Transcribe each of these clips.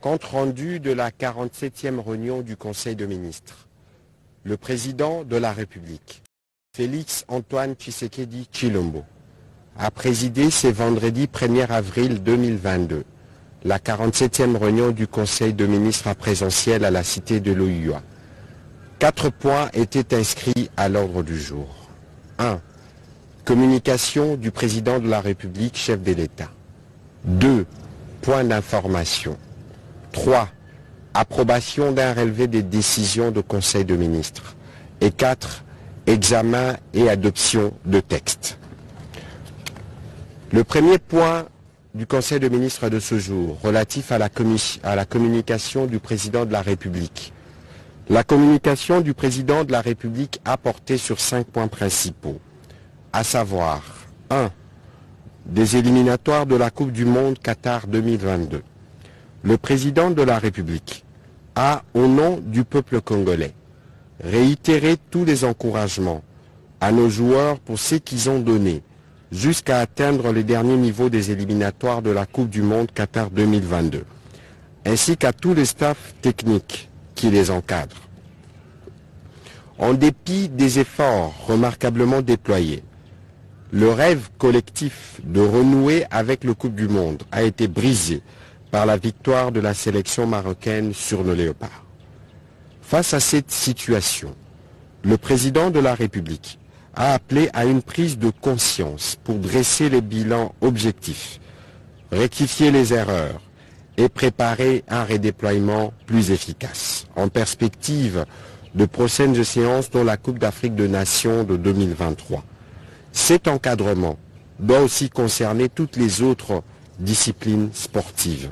Compte rendu de la 47e réunion du Conseil de ministres. Le président de la République, Félix Antoine Tshisekedi Tshilombo, a présidé ce vendredi 1er avril 2022 la 47e réunion du Conseil de ministres en présentiel à la cité de l'OUA. 4 points étaient inscrits à l'ordre du jour. 1. Communication du président de la République, chef de l'État. 2. Points d'information. 3. Approbation d'un relevé des décisions du Conseil de ministres. Et 4. Examen et adoption de textes. Le premier point du Conseil de ministres de ce jour, relatif à la communication du président de la République. La communication du président de la République a porté sur 5 points principaux, à savoir 1. Des éliminatoires de la Coupe du Monde Qatar 2022. Le président de la République a, au nom du peuple congolais, réitéré tous les encouragements à nos joueurs pour ce qu'ils ont donné jusqu'à atteindre les derniers niveaux des éliminatoires de la Coupe du Monde Qatar 2022, ainsi qu'à tous les staffs techniques qui les encadrent. En dépit des efforts remarquablement déployés, le rêve collectif de renouer avec le Coupe du Monde a été brisé par la victoire de la sélection marocaine sur le Léopard. Face à cette situation, le président de la République a appelé à une prise de conscience pour dresser les bilans objectifs, rectifier les erreurs et préparer un redéploiement plus efficace, en perspective de prochaines échéances dont la Coupe d'Afrique des Nations de 2023. Cet encadrement doit aussi concerner toutes les autres disciplines sportives.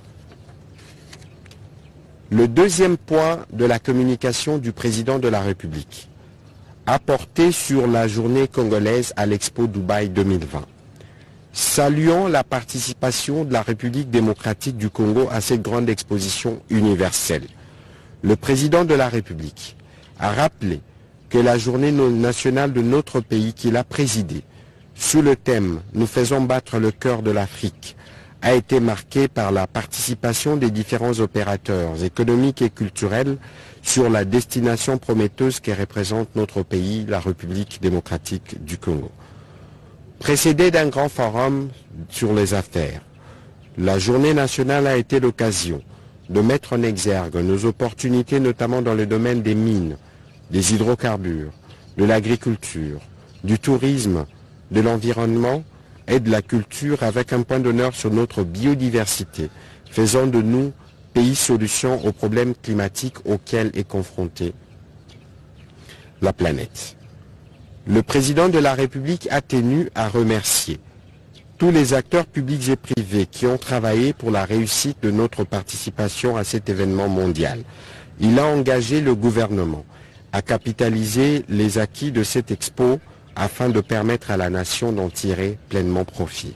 Le deuxième point de la communication du président de la République a porté sur la journée congolaise à l'Expo Dubaï 2020. Saluant la participation de la République démocratique du Congo à cette grande exposition universelle, le président de la République a rappelé que la journée nationale de notre pays qu'il a présidée, sous le thème « Nous faisons battre le cœur de l'Afrique », a été marquée par la participation des différents opérateurs économiques et culturels sur la destination prometteuse que représente notre pays, la République démocratique du Congo. Précédée d'un grand forum sur les affaires, la journée nationale a été l'occasion de mettre en exergue nos opportunités, notamment dans le domaine des mines, des hydrocarbures, de l'agriculture, du tourisme, de l'environnement et de la culture, avec un point d'honneur sur notre biodiversité, faisant de nous pays solution aux problèmes climatiques auxquels est confrontée la planète. Le président de la République a tenu à remercier tous les acteurs publics et privés qui ont travaillé pour la réussite de notre participation à cet événement mondial. Il a engagé le gouvernement à capitaliser les acquis de cette expo afin de permettre à la nation d'en tirer pleinement profit.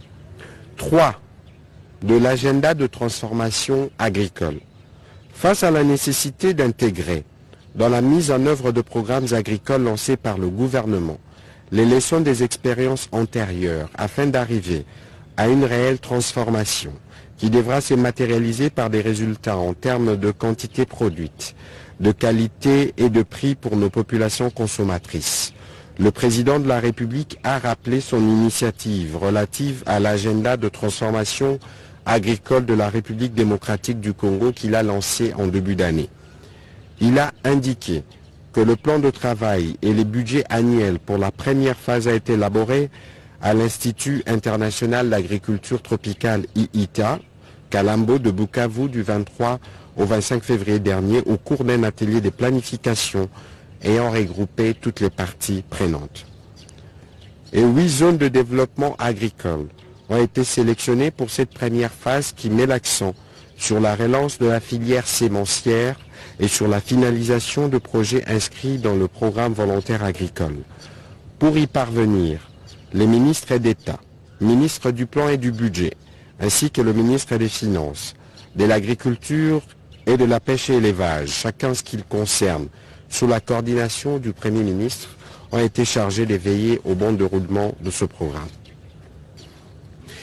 3. De l'agenda de transformation agricole. Face à la nécessité d'intégrer dans la mise en œuvre de programmes agricoles lancés par le gouvernement les leçons des expériences antérieures afin d'arriver à une réelle transformation qui devra se matérialiser par des résultats en termes de quantité produite, de qualité et de prix pour nos populations consommatrices. Le président de la République a rappelé son initiative relative à l'agenda de transformation agricole de la République démocratique du Congo qu'il a lancé en début d'année. Il a indiqué que le plan de travail et les budgets annuels pour la première phase a été élaboré à l'Institut international d'agriculture tropicale IITA, Kalambo de Bukavu du 23 au 25 février dernier au cours d'un atelier de planification ayant regroupé toutes les parties prenantes. Et 8 zones de développement agricole ont été sélectionnées pour cette première phase qui met l'accent sur la relance de la filière sémencière et sur la finalisation de projets inscrits dans le programme volontaire agricole. Pour y parvenir, les ministres d'État, ministres du Plan et du Budget, ainsi que le ministre des Finances, de l'Agriculture et de la Pêche et élevage, chacun ce qu'il concerne, sous la coordination du Premier ministre, ont été chargés de veiller au bon déroulement de ce programme.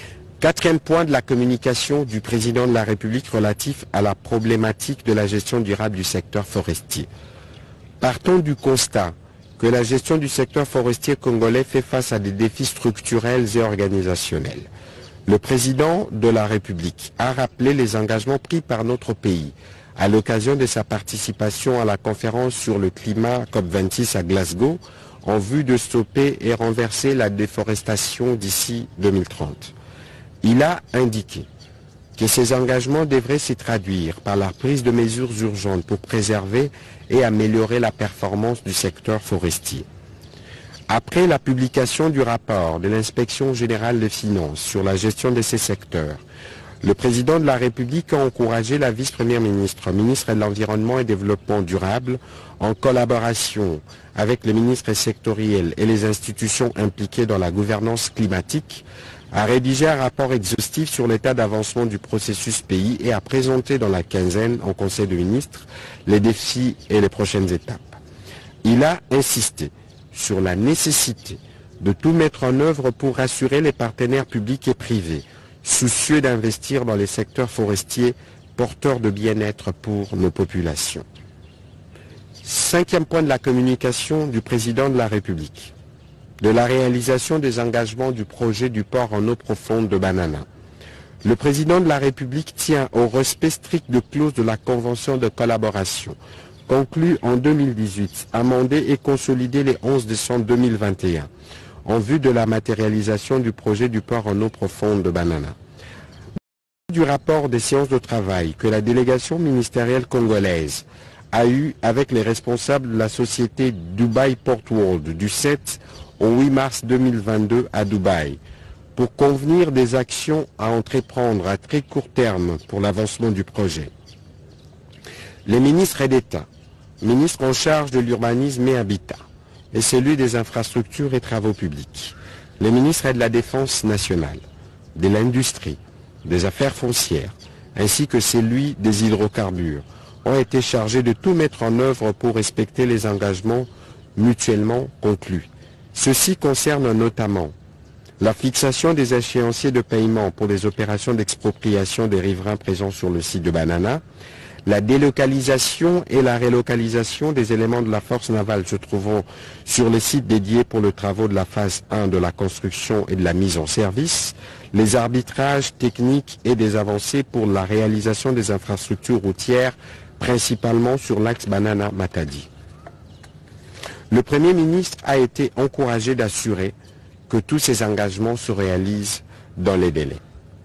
Quatrième point de la communication du président de la République relatif à la problématique de la gestion durable du secteur forestier. Partons du constat que la gestion du secteur forestier congolais fait face à des défis structurels et organisationnels. Le président de la République a rappelé les engagements pris par notre pays à l'occasion de sa participation à la conférence sur le climat COP26 à Glasgow en vue de stopper et renverser la déforestation d'ici 2030. Il a indiqué que ces engagements devraient se traduire par la prise de mesures urgentes pour préserver et améliorer la performance du secteur forestier. Après la publication du rapport de l'Inspection générale des finances sur la gestion de ces secteurs, le président de la République a encouragé la vice-première ministre, ministre de l'Environnement et Développement durable, en collaboration avec les ministres sectoriels et les institutions impliquées dans la gouvernance climatique, à rédiger un rapport exhaustif sur l'état d'avancement du processus pays et à présenter dans la quinzaine en Conseil de ministres les défis et les prochaines étapes. Il a insisté sur la nécessité de tout mettre en œuvre pour rassurer les partenaires publics et privés, soucieux d'investir dans les secteurs forestiers porteurs de bien-être pour nos populations. Cinquième point de la communication du président de la République. De la réalisation des engagements du projet du port en eau profonde de Banana. Le président de la République tient au respect strict de clauses de la Convention de collaboration, conclue en 2018, amendée et consolidée le 11 décembre 2021, en vue de la matérialisation du projet du port en eau profonde de Banana. Du rapport des séances de travail que la délégation ministérielle congolaise a eu avec les responsables de la société Dubai Port World du 7 au 8 mars 2022 à Dubaï, pour convenir des actions à entreprendre à très court terme pour l'avancement du projet. Les ministres d'État, ministres en charge de l'urbanisme et habitat, et celui des infrastructures et travaux publics, les ministres de la Défense nationale, de l'industrie, des affaires foncières, ainsi que celui des hydrocarbures, ont été chargés de tout mettre en œuvre pour respecter les engagements mutuellement conclus. Ceci concerne notamment la fixation des échéanciers de paiement pour les opérations d'expropriation des riverains présents sur le site de Banana, la délocalisation et la relocalisation des éléments de la force navale se trouvant sur les sites dédiés pour le travaux de la phase 1 de la construction et de la mise en service, les arbitrages techniques et des avancées pour la réalisation des infrastructures routières, principalement sur l'axe Banana-Matadi. Le Premier ministre a été encouragé d'assurer que tous ces engagements se réalisent dans les délais.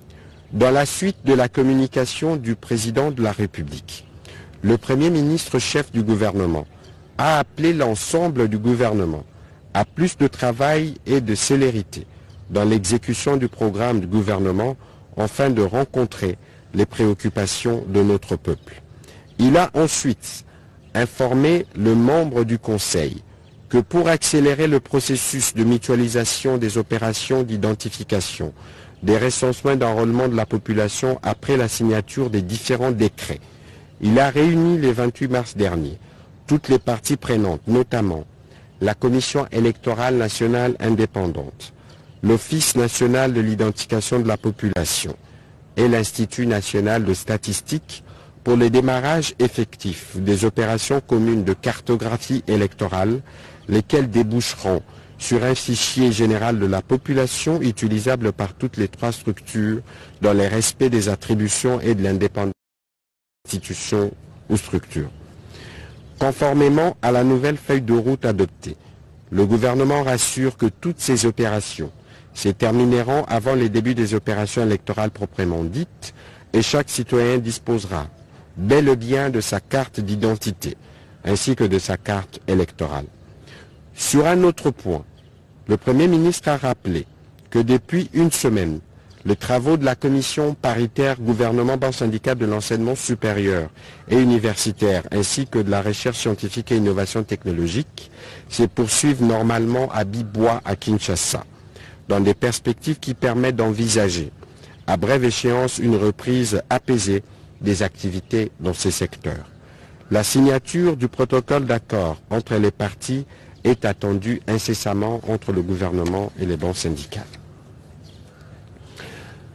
Dans la suite de la communication du président de la République, le Premier ministre chef du gouvernement a appelé l'ensemble du gouvernement à plus de travail et de célérité dans l'exécution du programme du gouvernement afin de rencontrer les préoccupations de notre peuple. Il a ensuite informé le membre du Conseil que pour accélérer le processus de mutualisation des opérations d'identification, des recensements d'enrôlement de la population après la signature des différents décrets, il a réuni le 28 mars dernier toutes les parties prenantes, notamment la Commission électorale nationale indépendante, l'Office national de l'identification de la population et l'Institut national de statistique pour le démarrage effectif des opérations communes de cartographie électorale, lesquelles déboucheront sur un fichier général de la population utilisable par toutes les trois structures dans le respect des attributions et de l'indépendance des institutions ou structures. Conformément à la nouvelle feuille de route adoptée, le gouvernement rassure que toutes ces opérations se termineront avant les débuts des opérations électorales proprement dites et chaque citoyen disposera bel et bien de sa carte d'identité ainsi que de sa carte électorale. Sur un autre point, le Premier ministre a rappelé que depuis une semaine, les travaux de la commission paritaire gouvernement syndicat de l'enseignement supérieur et universitaire ainsi que de la recherche scientifique et innovation technologique se poursuivent normalement à Bibois à Kinshasa, dans des perspectives qui permettent d'envisager à brève échéance une reprise apaisée des activités dans ces secteurs. La signature du protocole d'accord entre les parties est attendue incessamment entre le gouvernement et les banques syndicales.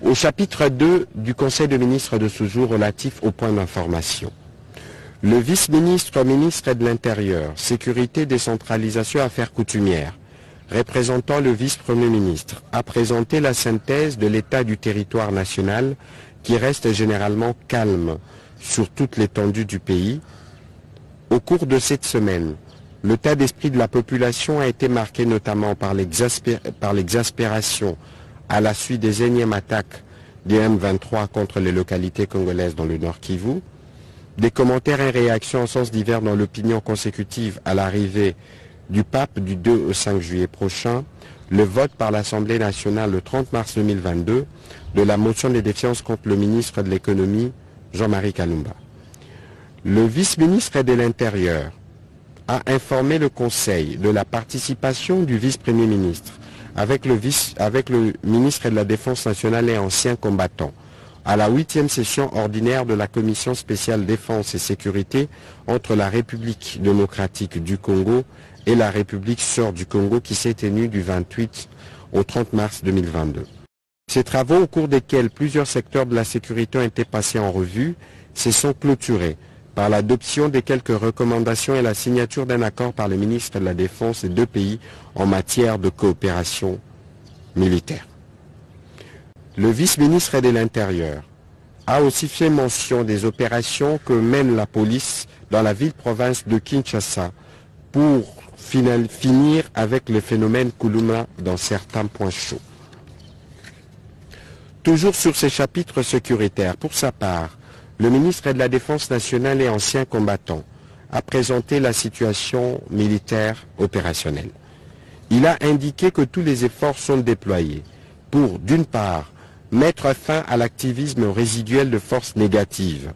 Au chapitre 2 du Conseil de ministres de ce jour relatif au point d'information. Le vice-ministre, ministre de l'Intérieur, Sécurité, Décentralisation, Affaires coutumières, représentant le vice-premier ministre, a présenté la synthèse de l'état du territoire national qui reste généralement calme sur toute l'étendue du pays. Au cours de cette semaine, l'état d'esprit de la population a été marqué notamment par l'exaspération à la suite des énièmes attaques des M23 contre les localités congolaises dans le Nord Kivu, des commentaires et réactions en sens divers dans l'opinion consécutive à l'arrivée du pape du 2 au 5 juillet prochain, le vote par l'Assemblée nationale le 30 mars 2022 de la motion de défiance contre le ministre de l'économie, Jean-Marie Kalumba. Le vice-ministre de l'Intérieur a informé le Conseil de la participation du vice-premier ministre avec le ministre de la Défense nationale et ancien combattant à la 8e session ordinaire de la Commission spéciale Défense et Sécurité entre la République démocratique du Congo et la République sœur du Congo qui s'est tenue du 28 au 30 mars 2022. Ces travaux, au cours desquels plusieurs secteurs de la sécurité ont été passés en revue, se sont clôturés par l'adoption de quelques recommandations et la signature d'un accord par le ministre de la Défense des deux pays en matière de coopération militaire. Le vice-ministre de l'Intérieur a aussi fait mention des opérations que mène la police dans la ville-province de Kinshasa pour finir avec le phénomène Kuluma dans certains points chauds. Toujours sur ces chapitres sécuritaires, pour sa part, le ministre de la Défense nationale et ancien combattant a présenté la situation militaire opérationnelle. Il a indiqué que tous les efforts sont déployés pour, d'une part, mettre fin à l'activisme résiduel de forces négatives,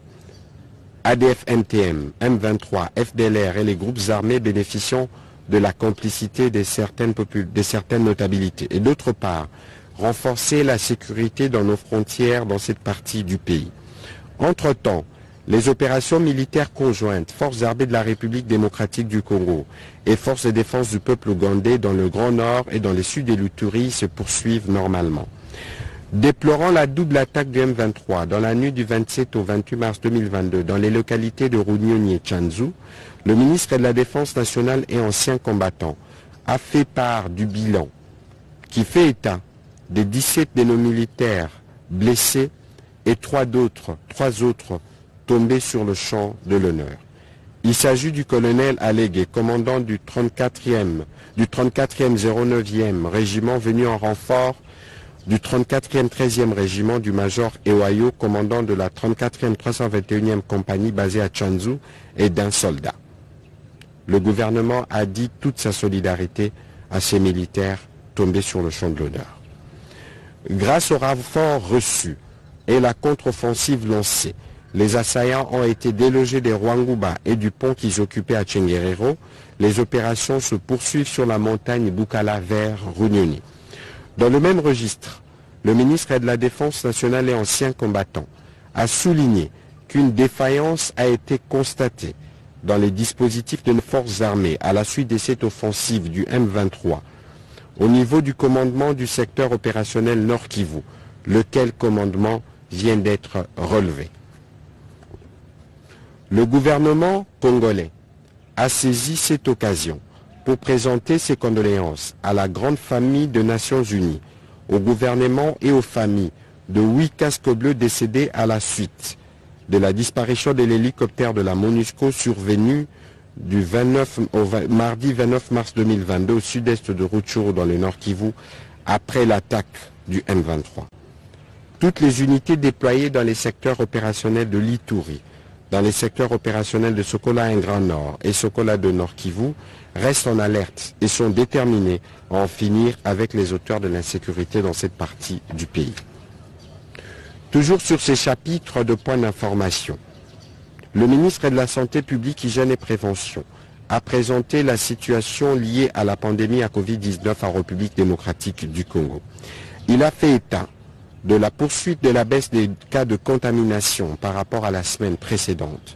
ADF-NTM, M23, FDLR et les groupes armés bénéficiant de la complicité de certaines notabilités, et d'autre part, renforcer la sécurité dans nos frontières dans cette partie du pays. Entre-temps, les opérations militaires conjointes, Forces armées de la République démocratique du Congo et Forces de défense du peuple ougandais dans le Grand Nord et dans le sud de l'Ituri se poursuivent normalement. Déplorant la double attaque du M23 dans la nuit du 27 au 28 mars 2022 dans les localités de Runyoni et Tchanzu, le ministre de la Défense nationale et ancien combattant a fait part du bilan qui fait état des 17 de nos militaires blessés et trois autres tombés sur le champ de l'honneur. Il s'agit du colonel Allégué, commandant du 34e 09e régiment venu en renfort du 34e 13e régiment du major Ewayo, commandant de la 34e 321e compagnie basée à Tchanzu, et d'un soldat. Le gouvernement a dit toute sa solidarité à ces militaires tombés sur le champ de l'honneur. Grâce au renfort reçu et la contre-offensive lancée, les assaillants ont été délogés des Rwanguba et du pont qu'ils occupaient à Tchenguerero. Les opérations se poursuivent sur la montagne Bukala vers Runyoni. Dans le même registre, le ministre de la Défense nationale et ancien combattant a souligné qu'une défaillance a été constatée dans les dispositifs de nos forces armées à la suite de cette offensive du M23 au niveau du commandement du secteur opérationnel Nord Kivu, lequel commandement vient d'être relevé. Le gouvernement congolais a saisi cette occasion pour présenter ses condoléances à la grande famille des Nations Unies, au gouvernement et aux familles de 8 casques bleus décédés à la suite de la disparition de l'hélicoptère de la MONUSCO survenu du mardi 29 mars 2022 au sud-est de Rutshuru dans le Nord Kivu après l'attaque du M23. Toutes les unités déployées dans les secteurs opérationnels de l'Ituri, dans les secteurs opérationnels de Sokola et Grand Nord et Sokola de Nord Kivu restent en alerte et sont déterminés à en finir avec les auteurs de l'insécurité dans cette partie du pays. Toujours sur ces chapitres de points d'information, le ministre de la Santé publique, Hygiène et Prévention a présenté la situation liée à la pandémie à Covid-19 en République démocratique du Congo. Il a fait état de la poursuite de la baisse des cas de contamination par rapport à la semaine précédente.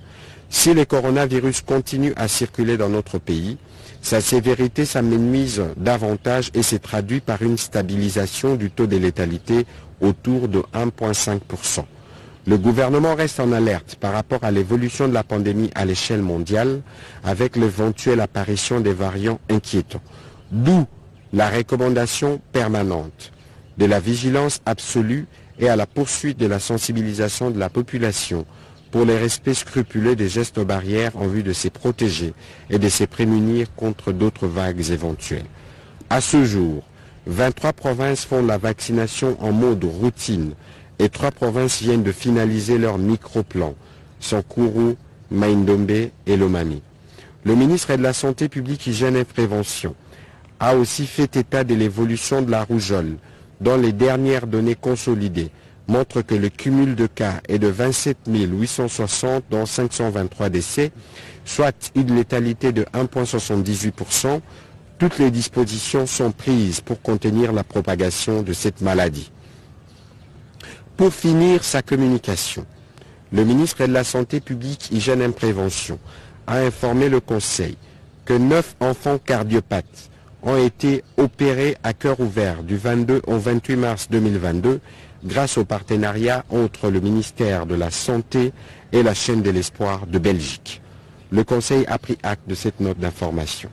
Si le coronavirus continue à circuler dans notre pays, sa sévérité s'amenuise davantage et s'est traduit par une stabilisation du taux de létalité autour de 1,5%. Le gouvernement reste en alerte par rapport à l'évolution de la pandémie à l'échelle mondiale avec l'éventuelle apparition des variants inquiétants. D'où la recommandation permanente de la vigilance absolue et à la poursuite de la sensibilisation de la population pour le respect scrupuleux des gestes barrières en vue de se protéger et de se prémunir contre d'autres vagues éventuelles. À ce jour, 23 provinces font la vaccination en mode routine et 3 provinces viennent de finaliser leur micro-plan, Sankuru, Maindombe et Lomami. Le ministre de la Santé publique, Hygiène et Prévention a aussi fait état de l'évolution de la rougeole, dont les dernières données consolidées montrent que le cumul de cas est de 27 860 dont 523 décès, soit une létalité de 1,78%. Toutes les dispositions sont prises pour contenir la propagation de cette maladie. Pour finir sa communication, le ministre de la Santé publique, Hygiène et Prévention a informé le Conseil que 9 enfants cardiopathes ont été opérés à cœur ouvert du 22 au 28 mars 2022 grâce au partenariat entre le ministère de la Santé et la chaîne de l'espoir de Belgique. Le Conseil a pris acte de cette note d'information.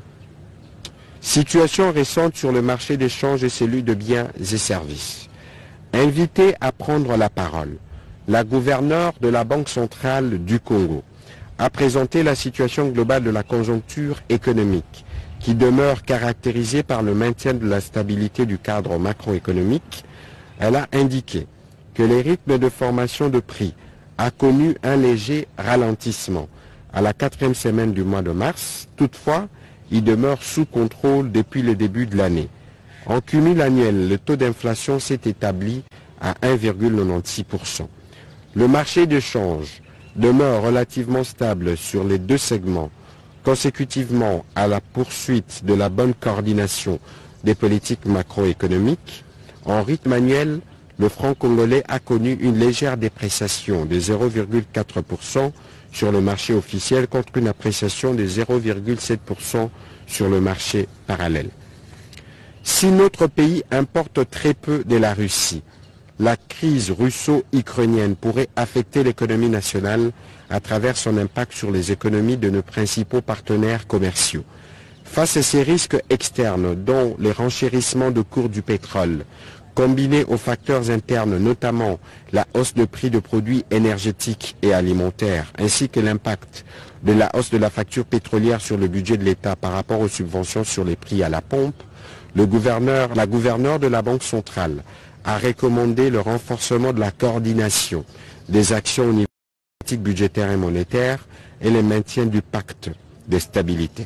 Situation récente sur le marché d'échange et celui de biens et services. Invitée à prendre la parole, la gouverneure de la Banque centrale du Congo a présenté la situation globale de la conjoncture économique qui demeure caractérisée par le maintien de la stabilité du cadre macroéconomique. Elle a indiqué que les rythmes de formation de prix a connu un léger ralentissement à la 4e semaine du mois de mars. Toutefois, il demeure sous contrôle depuis le début de l'année. En cumul annuel, le taux d'inflation s'est établi à 1,96%. Le marché de change demeure relativement stable sur les 2 segments, consécutivement à la poursuite de la bonne coordination des politiques macroéconomiques. En rythme annuel, le franc congolais a connu une légère dépréciation de 0,4% sur le marché officiel contre une appréciation de 0,7% sur le marché parallèle. Si notre pays importe très peu de la Russie, la crise russo-ukrainienne pourrait affecter l'économie nationale à travers son impact sur les économies de nos principaux partenaires commerciaux. Face à ces risques externes, dont les renchérissements de cours du pétrole, combinés aux facteurs internes, notamment la hausse de prix de produits énergétiques et alimentaires, ainsi que l'impact de la hausse de la facture pétrolière sur le budget de l'État par rapport aux subventions sur les prix à la pompe, la gouverneure de la Banque centrale a recommandé le renforcement de la coordination des actions au niveau politique budgétaire et monétaire et le maintien du pacte de stabilité.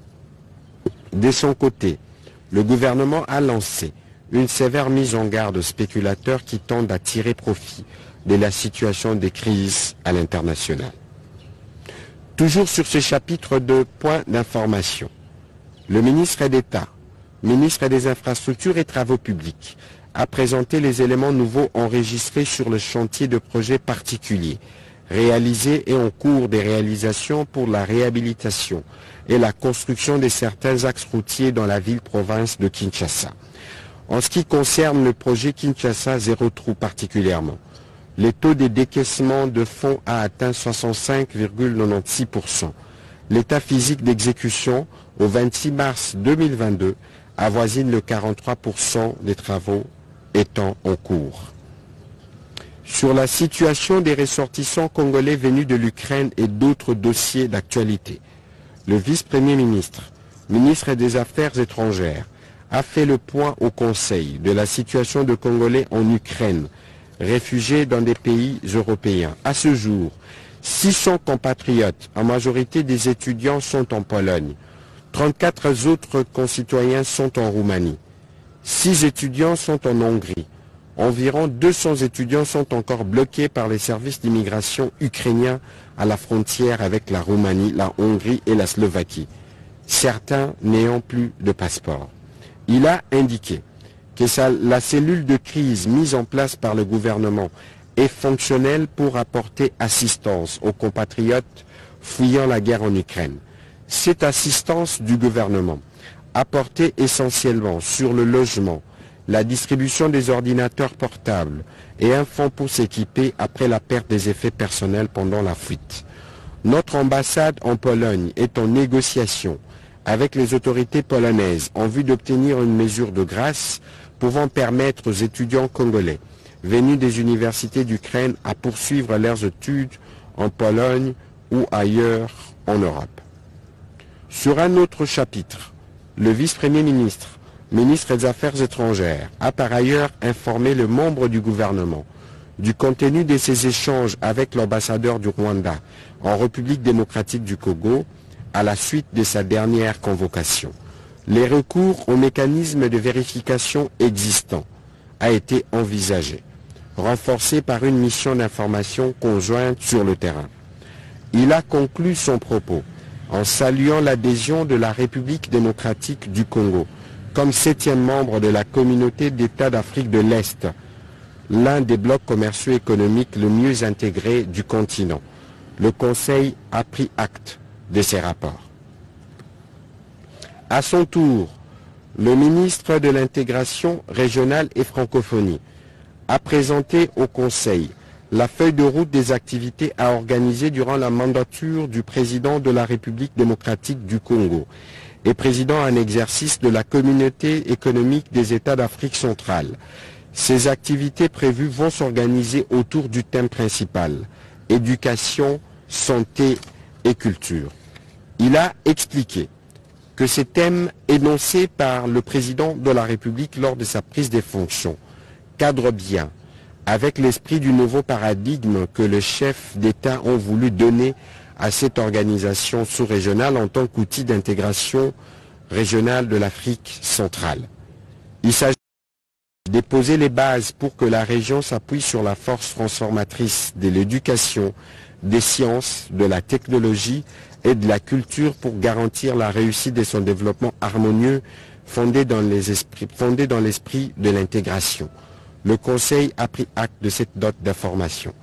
De son côté, le gouvernement a lancé une sévère mise en garde aux spéculateurs qui tendent à tirer profit de la situation des crises à l'international. Toujours sur ce chapitre de points d'information, le ministre d'État, ministre des Infrastructures et Travaux publics, a présenté les éléments nouveaux enregistrés sur le chantier de projets particuliers, réalisés et en cours de réalisation pour la réhabilitation et la construction de certains axes routiers dans la ville-province de Kinshasa. En ce qui concerne le projet Kinshasa Zéro Trou particulièrement, le taux de décaissement de fonds a atteint 65,96%. L'état physique d'exécution au 26 mars 2022 avoisine le 43% des travaux étant en cours. Sur la situation des ressortissants congolais venus de l'Ukraine et d'autres dossiers d'actualité, le vice-premier ministre, ministre des Affaires étrangères, a fait le point au Conseil de la situation de Congolais en Ukraine, réfugiés dans des pays européens. À ce jour, 600 compatriotes, en majorité des étudiants, sont en Pologne. 34 autres concitoyens sont en Roumanie. 6 étudiants sont en Hongrie. Environ 200 étudiants sont encore bloqués par les services d'immigration ukrainiens à la frontière avec la Roumanie, la Hongrie et la Slovaquie, certains n'ayant plus de passeport. Il a indiqué que la cellule de crise mise en place par le gouvernement est fonctionnel pour apporter assistance aux compatriotes fuyant la guerre en Ukraine. Cette assistance du gouvernement, apportée essentiellement sur le logement, la distribution des ordinateurs portables et un fonds pour s'équiper après la perte des effets personnels pendant la fuite. Notre ambassade en Pologne est en négociation avec les autorités polonaises en vue d'obtenir une mesure de grâce pouvant permettre aux étudiants congolais venus des universités d'Ukraine à poursuivre leurs études en Pologne ou ailleurs en Europe. Sur un autre chapitre, le vice-premier ministre, ministre des Affaires étrangères, a par ailleurs informé le membre du gouvernement du contenu de ses échanges avec l'ambassadeur du Rwanda en République démocratique du Congo à la suite de sa dernière convocation. Les recours aux mécanismes de vérification existants a été envisagé, renforcé par une mission d'information conjointe sur le terrain. Il a conclu son propos en saluant l'adhésion de la République démocratique du Congo comme 7e membre de la communauté d'États d'Afrique de l'Est, l'un des blocs commerciaux économiques le mieux intégrés du continent. Le Conseil a pris acte de ces rapports. À son tour, le ministre de l'Intégration régionale et francophonie a présenté au Conseil la feuille de route des activités à organiser durant la mandature du président de la République démocratique du Congo et président en exercice de la Communauté économique des États d'Afrique centrale. Ces activités prévues vont s'organiser autour du thème principal, éducation, santé et culture. Il a expliqué que ces thèmes énoncés par le président de la République lors de sa prise des fonctions cadrent bien avec l'esprit du nouveau paradigme que les chefs d'État ont voulu donner à cette organisation sous-régionale en tant qu'outil d'intégration régionale de l'Afrique centrale. Il s'agit de poser les bases pour que la région s'appuie sur la force transformatrice de l'éducation, des sciences, de la technologie et de la culture pour garantir la réussite de son développement harmonieux fondé dans l'esprit de l'intégration. Le Conseil a pris acte de cette note d'information.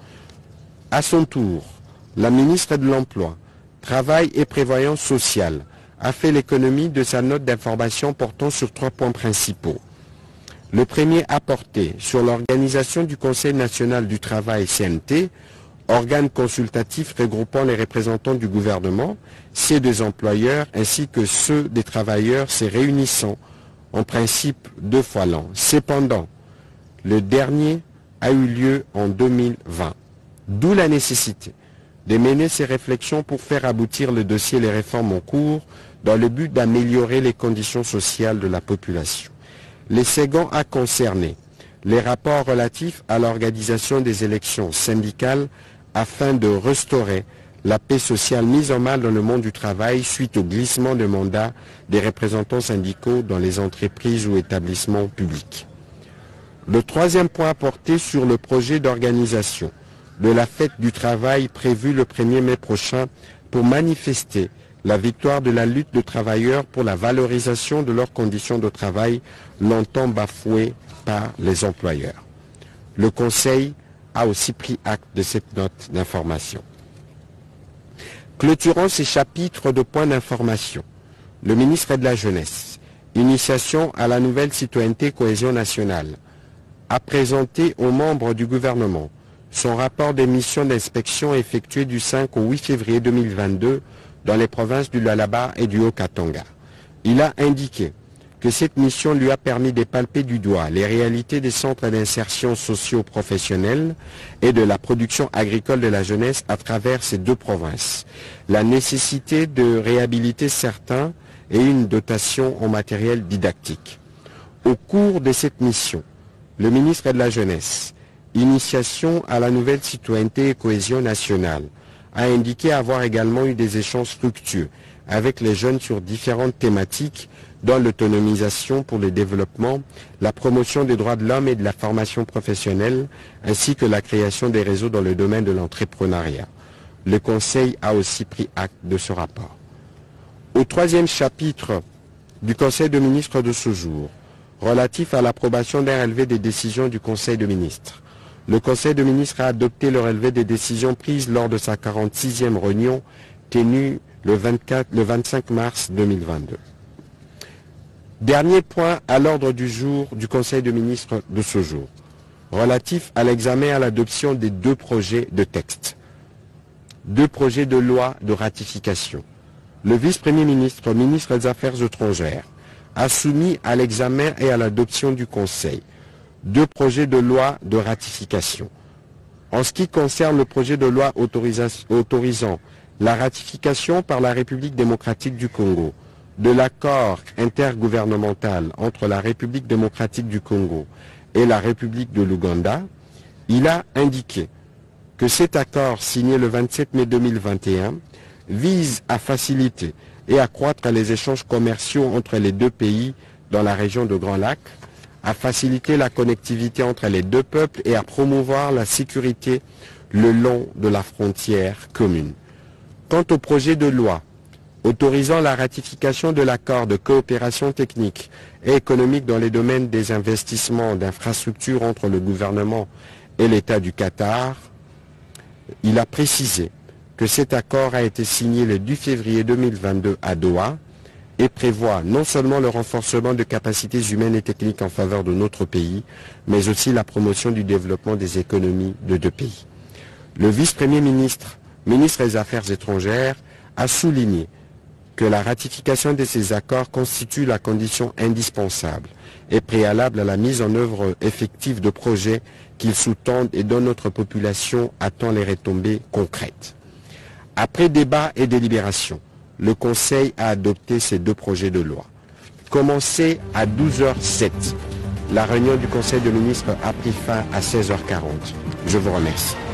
À son tour, la ministre de l'Emploi, Travail et Prévoyance sociale a fait l'économie de sa note d'information portant sur 3 points principaux. Le premier a porté sur l'organisation du Conseil national du travail CNT, organe consultatif regroupant les représentants du gouvernement, ceux des employeurs ainsi que ceux des travailleurs se réunissant en principe 2 fois l'an. Cependant, le dernier a eu lieu en 2020, d'où la nécessité de mener ces réflexions pour faire aboutir le dossier et les réformes en cours dans le but d'améliorer les conditions sociales de la population. Le second a concerné les rapports relatifs à l'organisation des élections syndicales afin de restaurer la paix sociale mise en mal dans le monde du travail suite au glissement de mandat des représentants syndicaux dans les entreprises ou établissements publics. Le troisième point a porté sur le projet d'organisation de la fête du travail prévue le 1er mai prochain pour manifester la victoire de la lutte de travailleurs pour la valorisation de leurs conditions de travail longtemps bafouées par les employeurs. Le Conseil a aussi pris acte de cette note d'information. Clôturant ces chapitres de points d'information, le ministre de la Jeunesse, initiation à la nouvelle citoyenneté cohésion nationale, a présenté aux membres du gouvernement son rapport des missions d'inspection effectuées du 5 au 8 février 2022 dans les provinces du Lualaba et du Haut-Katanga. Il a indiqué que cette mission lui a permis de palper du doigt les réalités des centres d'insertion socio-professionnelle et de la production agricole de la jeunesse à travers ces 2 provinces, la nécessité de réhabiliter certains et une dotation en matériel didactique. Au cours de cette mission, le ministre de la Jeunesse, initiation à la nouvelle citoyenneté et cohésion nationale, a indiqué avoir également eu des échanges fructueux avec les jeunes sur différentes thématiques dont l'autonomisation pour le développement, la promotion des droits de l'homme et de la formation professionnelle, ainsi que la création des réseaux dans le domaine de l'entrepreneuriat. Le Conseil a aussi pris acte de ce rapport. Au 3e chapitre du Conseil de ministres de ce jour, relatif à l'approbation d'un relevé des décisions du Conseil de ministres, le Conseil de ministres a adopté le relevé des décisions prises lors de sa 46e réunion tenue le 25 mars 2022. Dernier point à l'ordre du jour du Conseil de ministres de ce jour, relatif à l'examen et à l'adoption des deux projets de texte. Deux projets de loi de ratification. Le vice-premier ministre, ministre des Affaires étrangères, a soumis à l'examen et à l'adoption du Conseil deux projets de loi de ratification. En ce qui concerne le projet de loi autorisant la ratification par la République démocratique du Congo de l'accord intergouvernemental entre la République démocratique du Congo et la République de l'Ouganda, il a indiqué que cet accord signé le 27 mai 2021 vise à faciliter et accroître les échanges commerciaux entre les deux pays dans la région de Grand Lac, à faciliter la connectivité entre les deux peuples et à promouvoir la sécurité le long de la frontière commune. Quant au projet de loi autorisant la ratification de l'accord de coopération technique et économique dans les domaines des investissements d'infrastructures entre le gouvernement et l'État du Qatar, il a précisé que cet accord a été signé le 10 février 2022 à Doha et prévoit non seulement le renforcement de capacités humaines et techniques en faveur de notre pays, mais aussi la promotion du développement des économies de deux pays. Le vice-premier ministre, ministre des Affaires étrangères, a souligné que la ratification de ces accords constitue la condition indispensable et préalable à la mise en œuvre effective de projets qu'ils sous-tendent et dont notre population attend les retombées concrètes. Après débat et délibération, le Conseil a adopté ces deux projets de loi. Commencé à 12h07, la réunion du Conseil de ministres a pris fin à 16h40. Je vous remercie.